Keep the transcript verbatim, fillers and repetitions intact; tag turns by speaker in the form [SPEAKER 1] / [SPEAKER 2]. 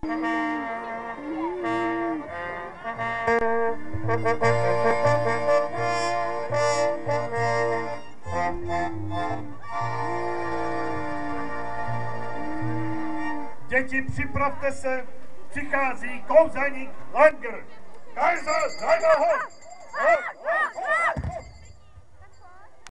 [SPEAKER 1] Děti, připravte se, přichází kouzelník Langer. Kaiser, daj ho!